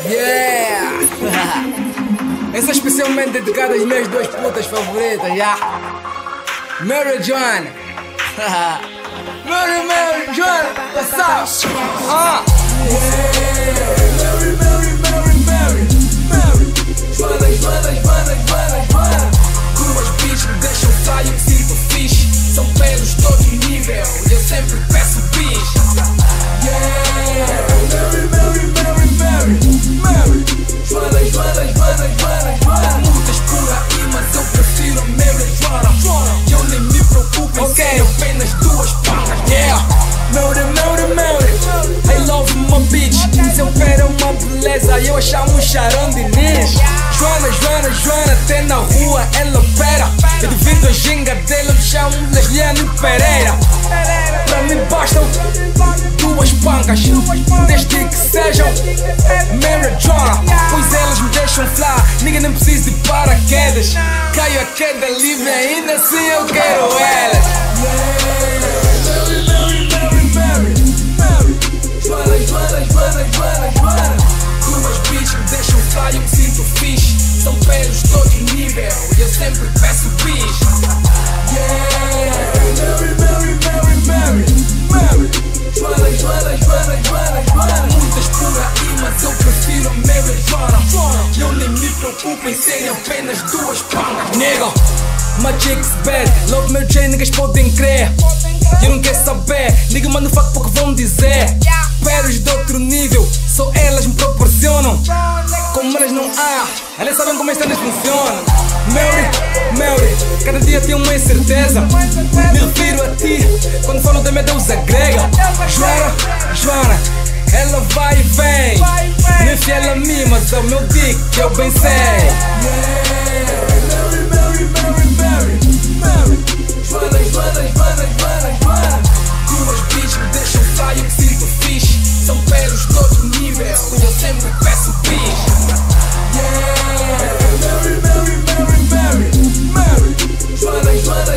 Yeah! Essa é especialmente dedicada às minhas duas putas favoritas, já? Mary Joanna. Mary Joanna, what's up? Joana. Duas bitches me deixam fly, eu me sinto fixe. São pelos todo nível, e eu sempre peço bis. Joana. Muitas por aí, mas eu prefiro a Mary Joanna. E eu nem me preocupo em ser apenas duas pancas. Mary, I love my bitch. Seu pé é uma beleza e eu achava um charão de nis. Joana, até na rua ela opera. E devido a ginga dela eu chamo Lesliane Pereira. Pra mim bastam duas pancas, desde que sejam Mary Joanna, pois elas me deixam fly. Ninguém nem precisa de paraquedas. Caio a queda livre, ainda assim eu quero elas. Joana. Duas bitches me deixam fly, eu me sinto fixe. São pelos todo nível, e eu sempre peço bis. Joana. Muitas por aí, mas eu prefiro a Mary Joanna. E eu nem me preocupo em serem apenas duas pancas. Nigga, my chick's bad, love meu chain, niggas podem crer. Eu não quero saber, nigga manda fuck porque vão dizer. Peros de outro nível, só elas me proporcionam. Como elas não há, elas sabem como estas funcionam. Mary, cada dia tenho uma incerteza. Me refiro a ti, quando falo da minha deusa grega. Joana, ela vai e vem. Não é fiel a mim, mas é o meu dick que eu bem sei. Joana. Duas bitches me deixam fly, eu me sinto fixe. São pelos todo nível, e eu sempre peço bis. Joana.